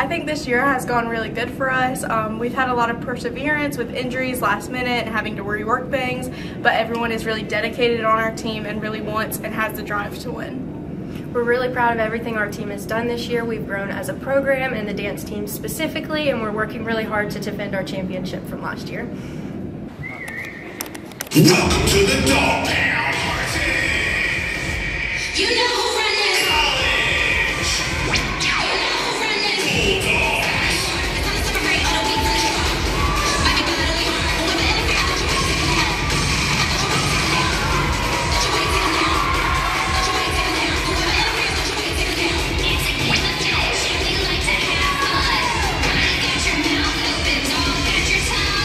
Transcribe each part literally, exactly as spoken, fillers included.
I think this year has gone really good for us. Um, we've had a lot of perseverance with injuries last minute and having to rework things, but everyone is really dedicated on our team and really wants and has the drive to win. We're really proud of everything our team has done this year. We've grown as a program and the dance team specifically, and we're working really hard to defend our championship from last year. Welcome to the Dog Pound Party. You know who run it. College. You know who run it. Bulldogs. It's time to separate all the weak from the strong. Might be battling hard, but we're better for you. Don't you wait till now. Don't you wait till now. Whoever interferes, don't you wait till now. It's a game of tension. We like to have fun. I got your mouth open, dog. Got your tongue.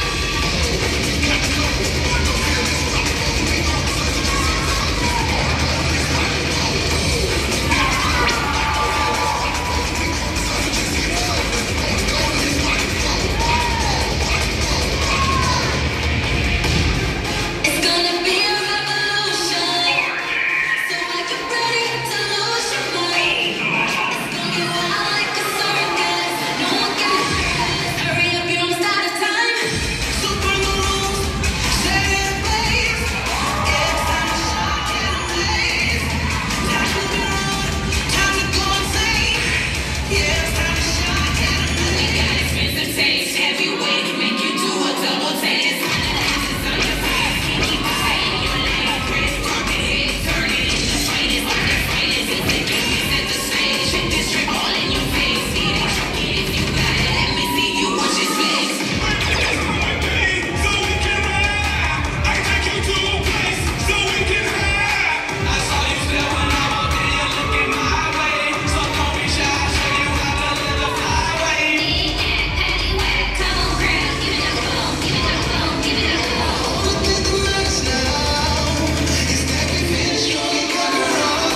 It's gonna be a revolution. So I get ready to lose your mind. It's gonna be wild like a circus. No one can hurt us. Hurry up, you don't stop the time. So bring the rules, set it in place. It's time to shock and amaze. Time to be wrong, time to go insane. Yeah, it's time to shock and amaze. We got expensive taste, heavyweight, make you do a double take. It's on your face, can't keep it tight in your leg. Press, turn it, turn it. The fight is on the fight is in the game, we set the stage. Trick this trick all in your face. See they choke it if you got it. Let me see you watch this face. So we can ride. I take you to a place so we can hide. I saw you step when I walked in, you're looking my way. So don't be shy, show you how to live the flyway. Come on, girl, give it up, boom, give it up, boom, give it up, boom. Look at the lights now. It's that we finish strong and conquer all.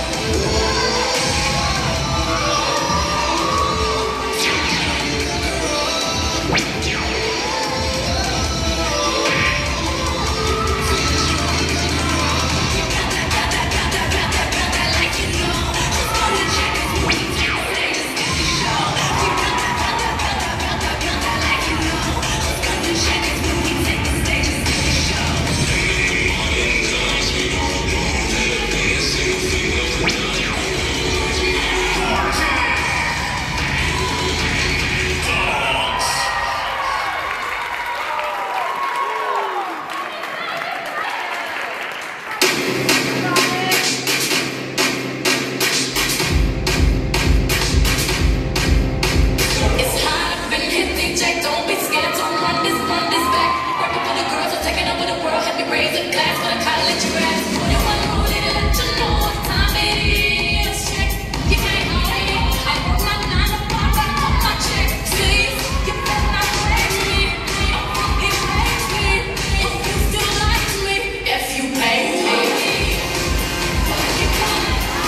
It's hot up and hit the jack. Don't be scared, don't run this, run this back. Working for the girls who are taking over the world. Help me raise a glass for the college grads. twenty-one rule to let you know what time it is. Check, you can't hide it. I work my nine to five, I cut my check. Please, you better not play me. He pays me. If you still like me, if you pay me. You come.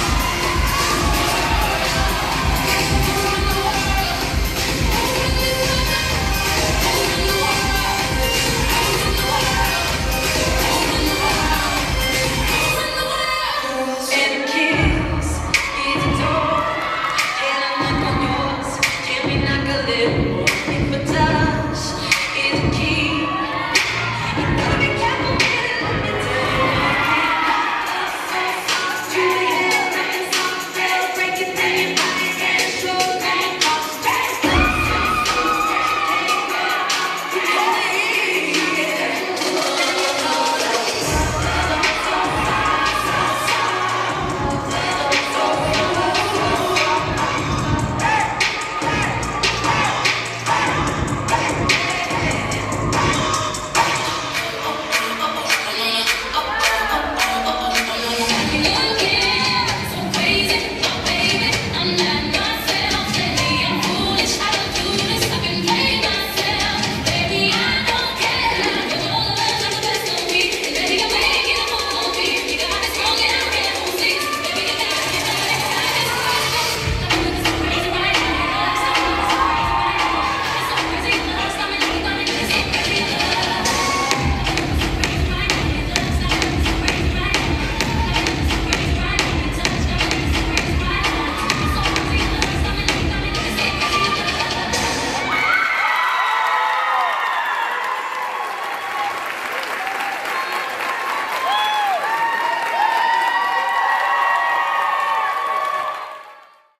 Run the world. And kiss, get the door, and I knock on yours, can we knock a little